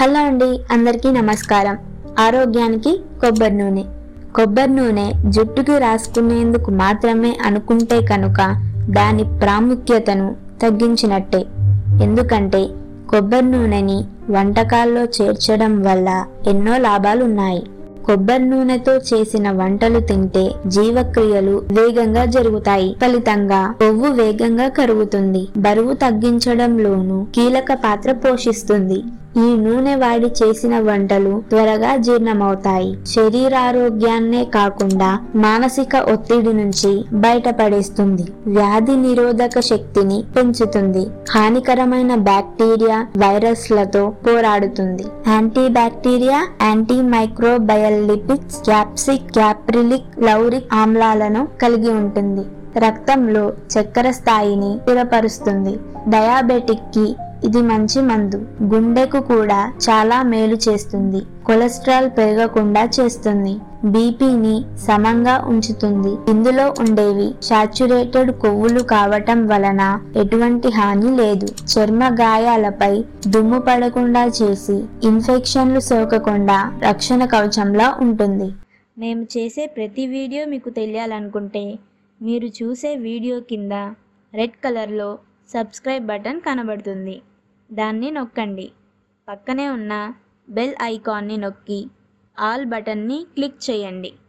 Hello అండి, అందరికీ నమస్కారం. ఆరోగ్యానికి కొబ్బరి నూనె. కొబ్బరి నూనె జుట్టుకి రాసుకునేందుకు మాత్రమే అనుకుంటే కనుక దాని ప్రాముఖ్యతను తగ్గించినట్టే. ఎందుకంటే కొబ్బరి నూనెని వంటకాల్లో చేర్చడం వల్ల ఎన్నో లాభాలున్నాయి. కొబ్బరి నూనెతో చేసిన వంటలు తింటే జీవక్రియలు వేగంగా జరుగుతాయి. ఫలితంగా కొవ్వు వేగంగా కరుగుతుంది. బరువు తగ్గించడంలోనూ కీలక పాత్ర పోషిస్తుంది. ఈ నూనె వాడి చేసిన వంటలు త్వరగా జీర్ణమవుతాయి. శరీరారోగ్యాన్నే కాకుండా మానసిక ఒత్తిడి నుంచి బయటపడేస్తుంది. వ్యాధి నిరోధక శక్తిని పెంచుతుంది. హానికరమైన బ్యాక్టీరియా వైరస్లతో పోరాడుతుంది. Anti bacteria, anti microbial lipids, capric, caprylic, lauric ఆమ్లాలను కలిగి ఉంటుంది. రక్తంలో చక్కెర స్థాయిని స్థిరపరుస్తుంది. డయాబెటిక్ కి ఇది మంచి మందు. గుండెకు కూడా చాలా మేలు చేస్తుంది. కొలెస్ట్రాల్ పెరగకుండా చేస్తుంది. బీపీని సమంగా ఉంచుతుంది. ఇందులో ఉండేవి సాచురేటెడ్ కొవ్వులు కావటం వలన ఎటువంటి హాని లేదు. చర్మ గాయాలపై దుమ్ము పడకుండా చేసి ఇన్ఫెక్షన్లు సోకకుండా రక్షణ కవచంలా ఉంటుంది. మేము చేసే ప్రతి వీడియో మీకు తెలియాలనుకుంటే మీరు చూసే వీడియో కింద రెడ్ కలర్లో సబ్స్క్రైబ్ బటన్ కనబడుతుంది. దాన్ని నొక్కండి. పక్కనే ఉన్న బెల్ ఐకాన్ని నొక్కి ఆల్ బటన్ని క్లిక్ చేయండి.